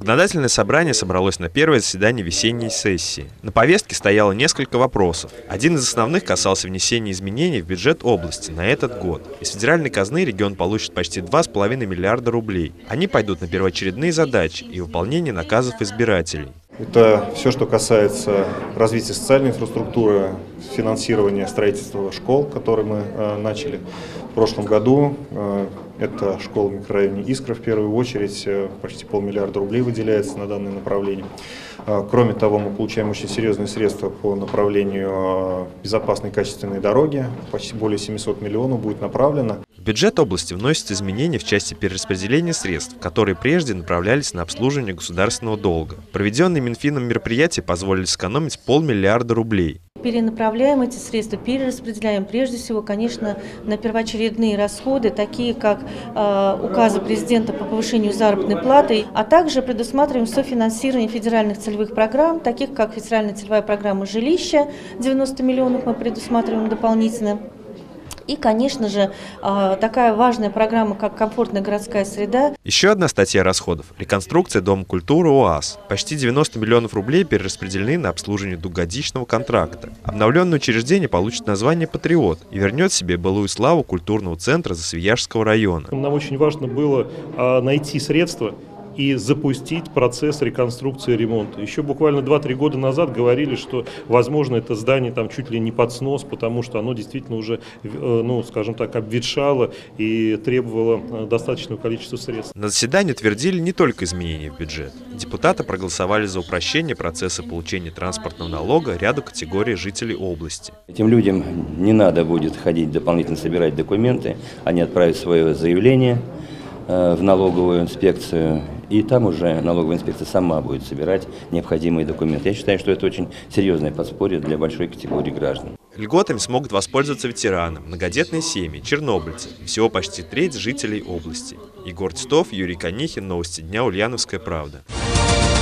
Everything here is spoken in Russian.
Законодательное собрание собралось на первое заседание весенней сессии. На повестке стояло несколько вопросов. Один из основных касался внесения изменений в бюджет области на этот год. Из федеральной казны регион получит почти 2,5 миллиарда рублей. Они пойдут на первоочередные задачи и выполнение наказов избирателей. Это все, что касается развития социальной инфраструктуры, финансирования строительства школ, которые мы начали в прошлом году. Это школа в микрорайоне Искра в первую очередь, почти 500 000 000 рублей выделяется на данное направление. Кроме того, мы получаем очень серьезные средства по направлению безопасной качественной дороги, почти более 700 миллионов будет направлено. В бюджет области вносятся изменения в части перераспределения средств, которые прежде направлялись на обслуживание государственного долга. Проведенные Минфином мероприятия позволили сэкономить 500 000 000 рублей. Перенаправляем эти средства, перераспределяем прежде всего, конечно, на первоочередные расходы, такие как указы президента по повышению заработной платы, а также предусматриваем софинансирование федеральных целевых программ, таких как федеральная целевая программа «Жилище», 90 миллионов мы предусматриваем дополнительно. И, конечно же, такая важная программа, как комфортная городская среда. Еще одна статья расходов – реконструкция Дома культуры ОАС. Почти 90 миллионов рублей перераспределены на обслуживание двухгодичного контракта. Обновленное учреждение получит название «Патриот» и вернет себе былую славу культурного центра Засвияжского района. Нам очень важно было найти средства и запустить процесс реконструкции и ремонта. Еще буквально 2-3 года назад говорили, что, возможно, это здание там чуть ли не под снос, потому что оно действительно уже, скажем так, обветшало и требовало достаточного количества средств. На заседании утвердили не только изменения в бюджет. Депутаты проголосовали за упрощение процесса получения транспортного налога ряду категорий жителей области. Этим людям не надо будет ходить дополнительно собирать документы, они отправят свое заявление в налоговую инспекцию, и там уже налоговая инспекция сама будет собирать необходимые документы. Я считаю, что это очень серьезное подспорье для большой категории граждан. Льготами смогут воспользоваться ветераны, многодетные семьи, чернобыльцы, всего почти треть жителей области. Егор Титов, Юрий Конихин, Новости дня, Ульяновская правда.